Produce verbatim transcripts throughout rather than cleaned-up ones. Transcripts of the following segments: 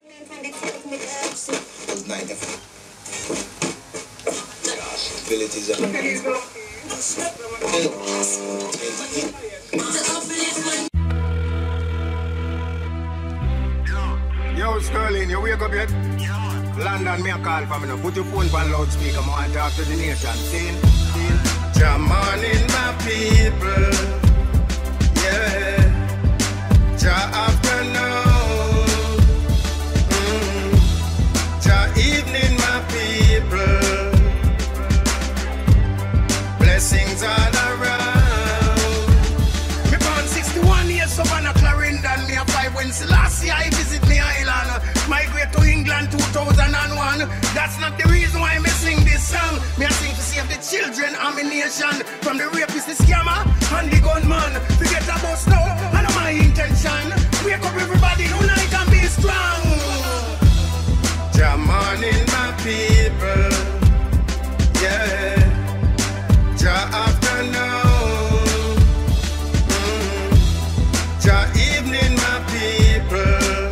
Abilities are Yo, Sterling, you wake up yet? London, me a call for me now. Put your phone on loudspeaker, I want to talk to the nation. See? See? Jah morning, my people. Yeah. Jah afternoon. Mm. Jah evening, my people. Blessings all around. Me born sixty-one years of an Clarendon. Me a five when Selassie I visit me island. Migrate to England two thousand one. That's not the reason why me sing this song. Me a sing to save the children of my nation from the rapist, the scammer, and the gunman. Forget about snow, I know my intention. Wake up everybody, unite and be strong. Jah morning, my people. Yeah. Jah afternoon. Mm. Jah evening, my people.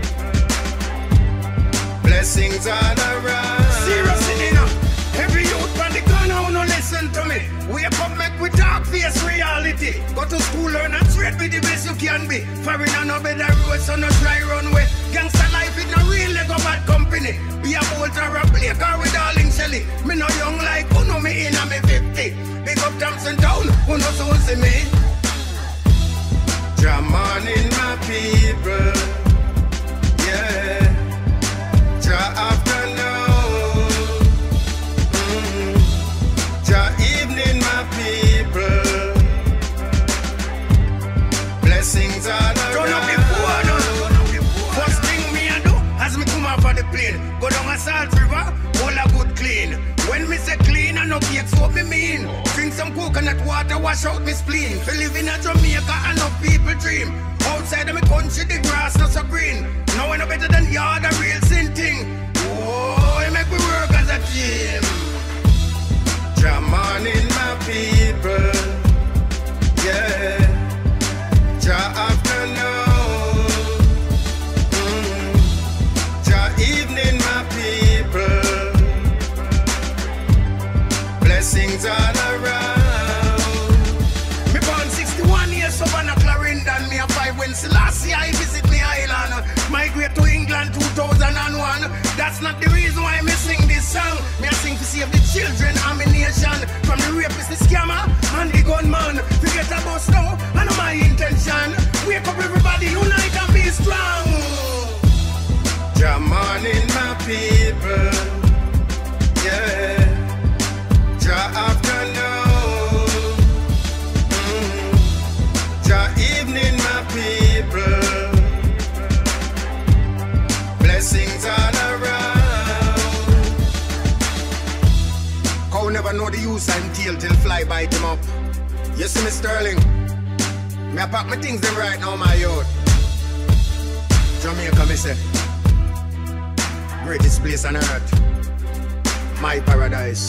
Blessings all around. Seriously, you know, every youth on the gun, how no listen to me. Wake up, make we talk, face reality. Go to school, learn and trade with the best you can be. Foreign no better road, so no try runway. Gangster life is no real, go bad company. Be a bolt or a play, car with darling Shelly. Me no young like who know me in a me fifty. Big up Thompson Town, who know so see me. Jah morning, my people. Yeah. Jah afternoon. Mm. Jah evening, my people. Blessings all around. Turn up the phone. First thing me a do, as me come off of the plane, go down a Salt River, all a good clean. When me say clean, I no cakes what me mean. Drink some coconut water, wash out me spleen. For live in a Jamaica, and no people dream. Outside of me country, the grass not so green. No one no better than yard, a real sin thing. Oh, it make we work as a team. Jah morning, my people. Yeah. Jah afternoon. Mm. Jah evening, my people. Blessings all around. Me born sixty-one years of an Clarendon. Me a five when Selassie I visit me island. Migrate to England two thousand one. That's not the reason why me sing this song. Me a sing to save the children of my nation from the rapist, the scammer, and the gunman. Forget about snow, I know my intention. Wake up everybody, unite and be strong. Jah morning, my people. Yeah. Jah afternoon. Mm. Jah evening, my people. Blessings all around. Cow never know the use and tail till fly bite him up. You see me, Sterling? Me a pack my things them right now, my youth. Jamaica, me say. Greatest place on earth. My paradise.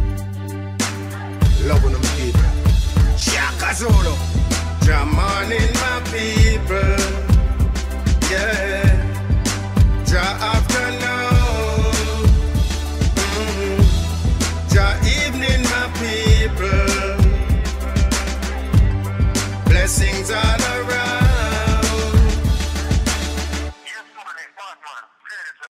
Love on them people. Chaka Zulu. Jah morning, my people. Yeah. Jah afternoon. Mm. Jah evening, my people. Blessings all